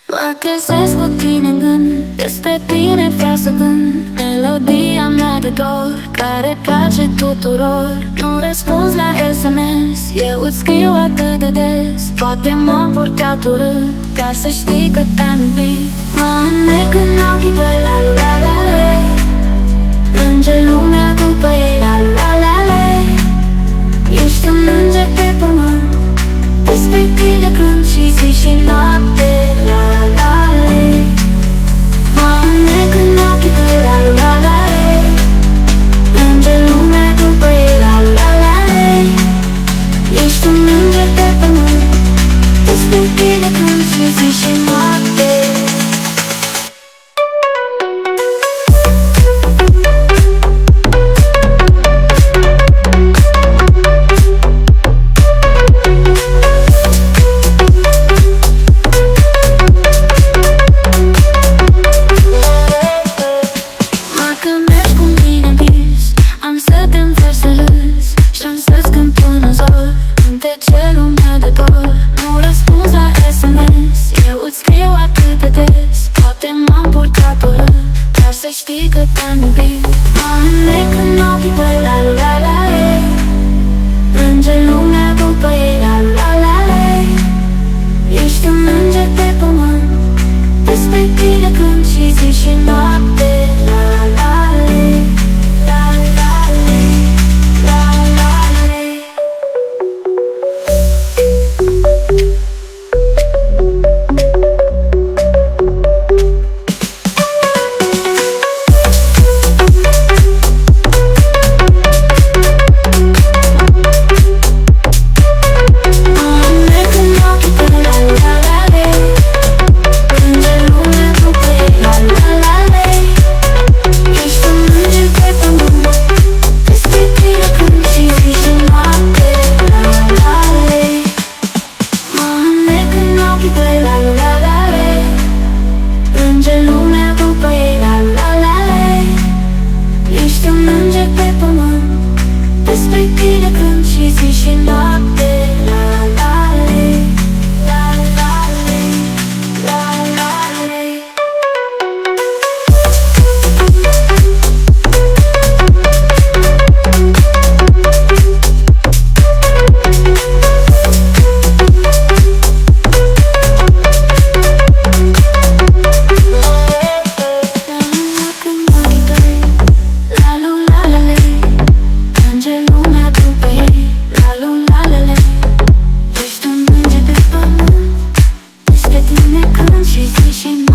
Mă găsesc cu tine în gând, despre tine vreau să cânt melodia mea de dor, care place tuturor. Nu răspunzi la SMS, eu îți scriu atât de des. Poate m-am purtat urât, ca să știi că te-am iubit. Mă înnec în ochii tăi, la la la la. Plânge lumea după ei, la la la la. Ești un înger pe pământ, despre tine cânt și zi și noapte, la la la. Mă înnec în ochii tăi, la la la la. Plânge lumea după ei, la la la la. Ești un înger pe pământ, despre tine cânt și zi și noapte. Știi că te-am iubit. Mă înnec în ochii tăi, la la la la. Plânge lumea după ei, la la la la. Ești un înger pe pământ, despre tine cânt și zi și noapte, la la la. La la la, la la la. She's